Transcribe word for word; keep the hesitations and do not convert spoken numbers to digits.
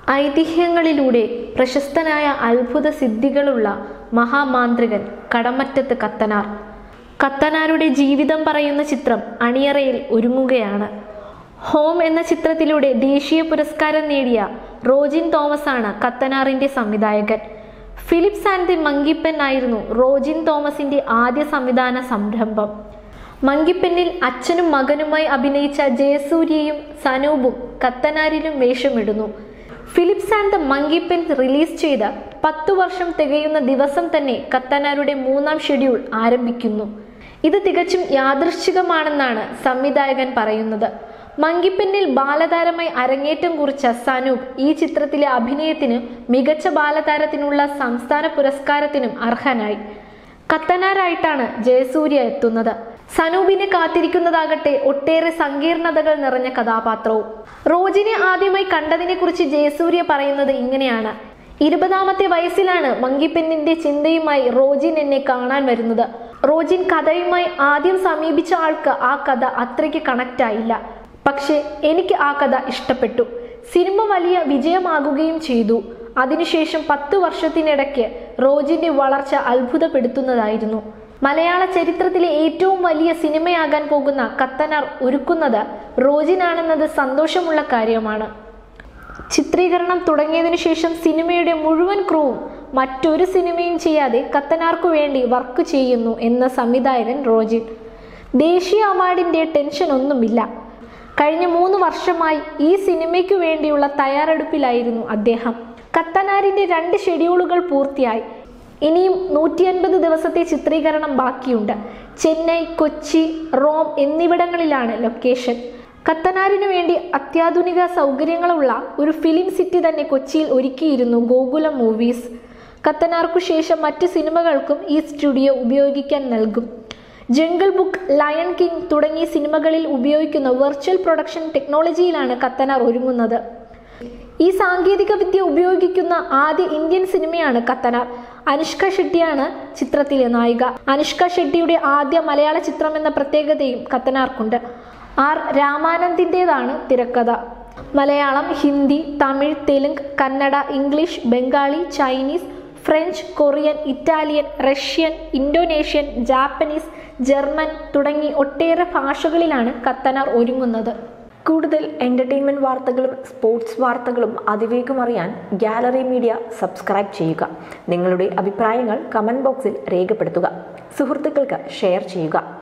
ഐതിഹ്യങ്ങളിലൂടെ പ്രശസ്തനായ അത്ഭുത സിദ്ധികളുള്ള മഹാമാന്ത്രികൻ കടമറ്റത്ത് കത്തനാർ. കത്തനാരുടെ ജീവിതം പറയുന്ന ചിത്രം അണിയറയിൽ ഒരുങ്ങുകയാണ്. ഹോം എന്ന ചിത്രത്തിലൂടെ ദേശീയ പുരസ്കാരം നേടിയ റോജിൻ തോമസ് ആണ് കത്തനാറിന്റെ സംവിധായകൻ. ഫിലിപ്സ് ആൻഡ് ദി മങ്കിപ്പെൻ ആയിരുന്നു റോജിൻ തോമസിന്റെ ആദ്യ സംവിധാന സംരംഭം. മങ്കിപ്പെന്നിൽ അച്ഛനും മകനുമായി അഭിനയിച്ച ജയസൂര്യയും സനൂപും കത്തനാരിലും വേഷമിടുന്നു. Philips and the monkey pen release ചെയ്ത പത്തു വർഷം തികയുന്ന ദിവസം തന്നെ കത്തനാരുടെ മൂന്നാം ഷെഡ്യൂൾ ആരംഭിക്കുന്നു. ഇത് തികച്ചും യാദൃശ്ചികമാണെന്നാണ് സംവിധായകൻ പറയുന്നത്. മങ്കിപ്പെന്നിൽ ബാലതാരമായി അരങ്ങേറ്റം കുറിച്ച സനൂപ് ഈ ചിത്രത്തിലെ അഭിനയത്തിന് മികച്ച ബാലതാരത്തിനുള്ള സംസ്ഥാന പുരസ്കാരത്തിനും അർഹനായി. കത്തനാരായിട്ടാണ് ജയസൂര്യ എത്തുന്നത്. സനൂപിനെ കാത്തിരിക്കുന്നതാകട്ടെ ഒട്ടേറെ സങ്കീർണതകൾ നിറഞ്ഞ കഥാപാത്രവും. റോജിനെ ആദ്യമായി കണ്ടതിനെ കുറിച്ച് ജയസൂര്യ പറയുന്നത് ഇങ്ങനെയാണ്: ഇരുപതാമത്തെ വയസ്സിലാണ് മങ്കിപ്പെന്നിന്റെ ചിന്തയുമായി റോജിൻ എന്നെ കാണാൻ വരുന്നത്. റോജിൻ കഥയുമായി ആദ്യം സമീപിച്ച ആൾക്ക് ആ കഥ അത്രയ്ക്ക് കണക്റ്റ് ആയില്ല. പക്ഷെ എനിക്ക് ആ കഥ ഇഷ്ടപ്പെട്ടു. സിനിമ വലിയ വിജയമാകുകയും ചെയ്തു. അതിനുശേഷം പത്തു വർഷത്തിനിടയ്ക്ക് റോജിന്റെ വളർച്ച അത്ഭുതപ്പെടുത്തുന്നതായിരുന്നു. മലയാള ചരിത്രത്തിലെ ഏറ്റവും വലിയ സിനിമയാകാൻ പോകുന്ന കത്തനാർ ഒരുക്കുന്നത് റോജിനാണെന്നത് സന്തോഷമുള്ള കാര്യമാണ്. ചിത്രീകരണം തുടങ്ങിയതിനു ശേഷം സിനിമയുടെ മുഴുവൻ ക്രൂവും മറ്റൊരു സിനിമയും ചെയ്യാതെ കത്തനാർക്കു വേണ്ടി വർക്ക് ചെയ്യുന്നു എന്ന സംവിധായകൻ റോജിൻ. ദേശീയ അവാർഡിന്റെ ടെൻഷൻ ഒന്നുമില്ല. കഴിഞ്ഞ മൂന്ന് വർഷമായി ഈ സിനിമയ്ക്കു വേണ്ടിയുള്ള തയ്യാറെടുപ്പിലായിരുന്നു അദ്ദേഹം. കത്തനാരിന്റെ രണ്ട് ഷെഡ്യൂളുകൾ പൂർത്തിയായി. ഇനിയും നൂറ്റി അൻപത് ദിവസത്തെ ചിത്രീകരണം ബാക്കിയുണ്ട്. ചെന്നൈ, കൊച്ചി, റോം എന്നിവിടങ്ങളിലാണ് ലൊക്കേഷൻ. കത്തനാരിനു വേണ്ടി അത്യാധുനിക സൗകര്യങ്ങളുള്ള ഒരു ഫിലിം സിറ്റി തന്നെ കൊച്ചിയിൽ ഒരുക്കിയിരുന്നു ഗോകുലം മൂവീസ്. കത്തനാർക്കു ശേഷം മറ്റ് സിനിമകൾക്കും ഈ സ്റ്റുഡിയോ ഉപയോഗിക്കാൻ നൽകും. ജംഗിൾ ബുക്ക്, ലയൺ കിങ് തുടങ്ങിയ സിനിമകളിൽ ഉപയോഗിക്കുന്ന വെർച്വൽ പ്രൊഡക്ഷൻ ടെക്നോളജിയിലാണ് കത്തനാർ ഒരുങ്ങുന്നത്. ഈ സാങ്കേതിക വിദ്യ ഉപയോഗിക്കുന്ന ആദ്യ ഇന്ത്യൻ സിനിമയാണ് കത്തനാർ. അനുഷ്ക ഷെട്ടിയാണ് ചിത്രത്തിലെ നായിക. അനുഷ്ക ഷെട്ടിയുടെ ആദ്യ മലയാള ചിത്രം എന്ന പ്രത്യേകതയും കത്തനാർക്കുണ്ട്. ആർ രാമാനന്ദിൻ്റെതാണ് തിരക്കഥ. Malayalam, Hindi, Tamil, Telugu, Kannada, English, Bengali, Chinese, French, Korean, Italian, Russian, Indonesian, Japanese, German തുടങ്ങി ഒട്ടേറെ ഭാഷകളിലാണ് കത്തനാർ ഒരുങ്ങുന്നത്. കൂടുതൽ എൻ്റർടൈൻമെൻറ്റ് വാർത്തകളും സ്പോർട്സ് വാർത്തകളും അതിവേഗം അറിയാൻ ഗാലറി മീഡിയ സബ്സ്ക്രൈബ് ചെയ്യുക. നിങ്ങളുടെ അഭിപ്രായങ്ങൾ കമൻറ്റ് ബോക്സിൽ രേഖപ്പെടുത്തുക. സുഹൃത്തുക്കൾക്ക് ഷെയർ ചെയ്യുക.